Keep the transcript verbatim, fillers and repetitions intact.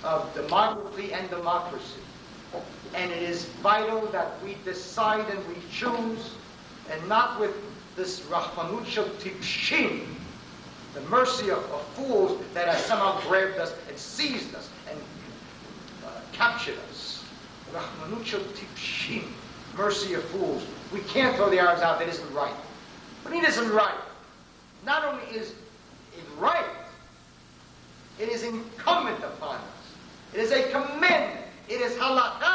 of demography and democracy. And it is vital that we decide and we choose, and not with this rachmanut shel tipshim, the mercy of, of fools that has somehow grabbed us and seized us and uh, captured us. Rachmanut shel tipshim, mercy of fools. We can't throw the Arabs out. That isn't right. But it isn't right. Not only is it right, it is incumbent upon us. It is a commandment. It is halakha